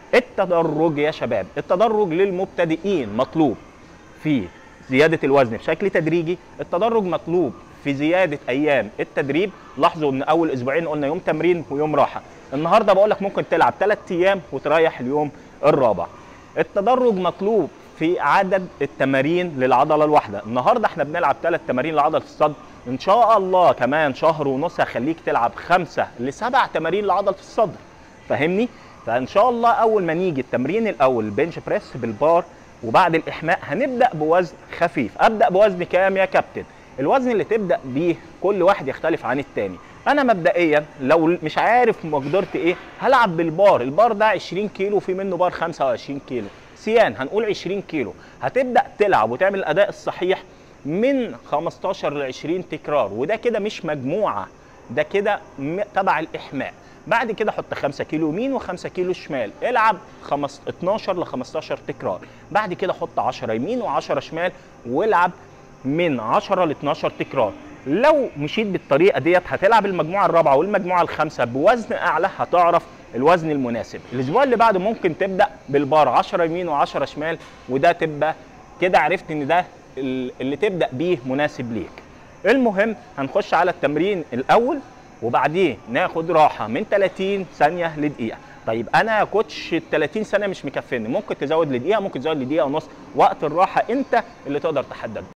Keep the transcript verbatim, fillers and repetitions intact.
التدرج يا شباب، التدرج للمبتدئين مطلوب في زياده الوزن بشكل تدريجي، التدرج مطلوب في زياده ايام التدريب. لاحظوا ان اول اسبوعين قلنا يوم تمرين ويوم راحه، النهارده بقول لك ممكن تلعب ثلاث ايام وتريح اليوم الرابع. التدرج مطلوب في عدد التمارين للعضله الواحده، النهارده احنا بنلعب ثلاث تمارين لعضله الصدر، ان شاء الله كمان شهر ونص هخليك تلعب خمسه لسبع تمارين لعضله الصدر، فاهمني؟ فان شاء الله اول ما نيجي التمرين الاول البنش بريس بالبار، وبعد الاحماء هنبدا بوزن خفيف. ابدا بوزن كام يا كابتن؟ الوزن اللي تبدا بيه كل واحد يختلف عن التاني. انا مبدئيا لو مش عارف مقدرتي ايه هلعب بالبار، البار ده عشرين كيلو وفي منه بار خمسة وعشرين كيلو، سيان هنقول عشرين كيلو. هتبدا تلعب وتعمل الاداء الصحيح من خمستاشر ل عشرين تكرار، وده كده مش مجموعه، ده كده تبع الاحماء. بعد كده حط خمسة كيلو يمين و5 كيلو شمال، العب اتناشر ل خمستاشر تكرار. بعد كده حط عشرة يمين و10 شمال والعب من عشرة ل اتناشر تكرار. لو مشيت بالطريقه ديت هتلعب المجموعه الرابعه والمجموعه الخامسه بوزن اعلى، هتعرف الوزن المناسب. الاسبوع اللي بعده ممكن تبدا بالبار عشرة يمين و10 شمال، وده تبقى كده عرفت ان ده اللي تبدا بيه مناسب ليك. المهم هنخش على التمرين الاول وبعدين ناخد راحه من ثلاثين ثانيه لدقيقه. طيب انا يا كوتش ال ثلاثين ثانيه مش مكفيني، ممكن تزود لدقيقه، ممكن تزود لدقيقه ونص، وقت الراحه انت اللي تقدر تحدده.